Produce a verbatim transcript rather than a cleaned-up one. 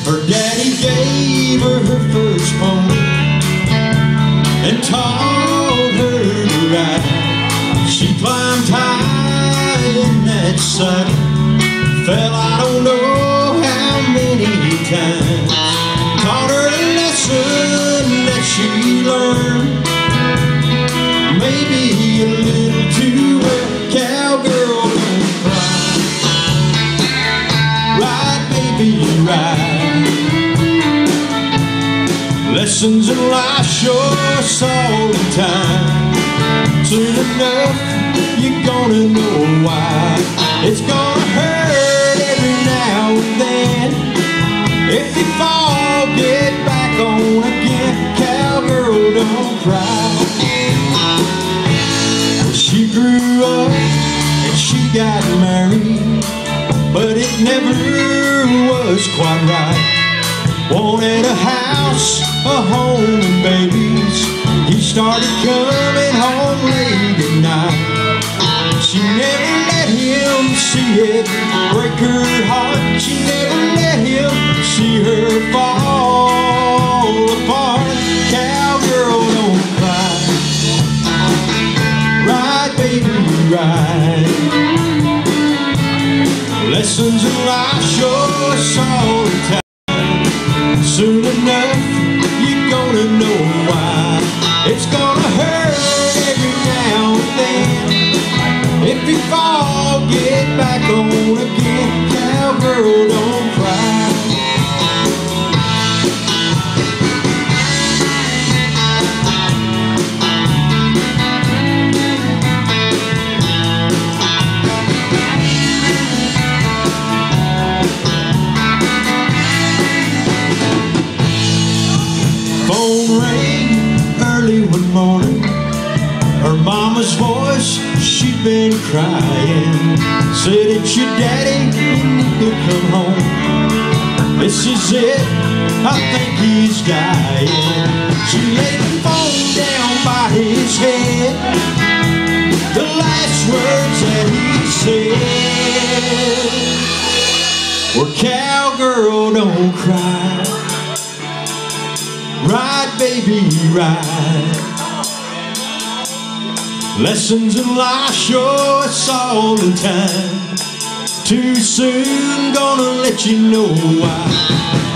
Her daddy gave her her first pony and taught her to ride. She climbed high in that saddle, fell I don't know how many times. Taught her a lesson that she learned, maybe a little too well. Cowgirl, don't cry. Ride, baby, ride. Lessons in life sure all the time. Soon enough, you're gonna know why. It's gonna hurt every now and then. If you fall, get back on again. Cowgirl, don't cry. She grew up and she got married, but it never was quite right. Wanted a house, a home, and babies. He started coming home late at night. She never let him see it break her heart. She never let him see her fall apart. Cowgirl, don't cry. Ride, baby, ride. Lessons in life sure all the time. Soon enough, you're gonna know why. It's gonna hurt every now and then. If you fall, get back on again. Cowgirl, don't cry. Phone rang early one morning. Her mama's voice, she'd been crying. Said, it's your daddy, you need to come home. This is it, I think he's dying. She laid the phone down by his head. The last words that he said were, cowgirl, don't cry. Ride, baby, ride. Lessons in life sure it's all the time. Too soon, gonna let you know why.